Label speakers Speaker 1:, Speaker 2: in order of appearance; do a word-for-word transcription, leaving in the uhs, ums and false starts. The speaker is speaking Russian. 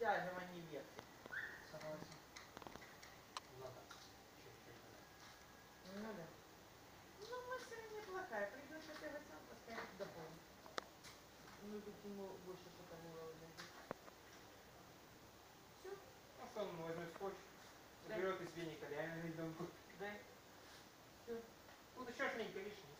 Speaker 1: вытягивание ветки.
Speaker 2: Согласен. Надо чуть-чуть.
Speaker 1: Ну да. Ну, мастера неплохая. Придется тебя сам поставить дополнить. Ну, тут ему больше что-то не. Все?
Speaker 2: А что он возьмет скотч, заберет из веника реально ребенку.
Speaker 1: Да. Все.
Speaker 2: Тут еще шненько, видишь?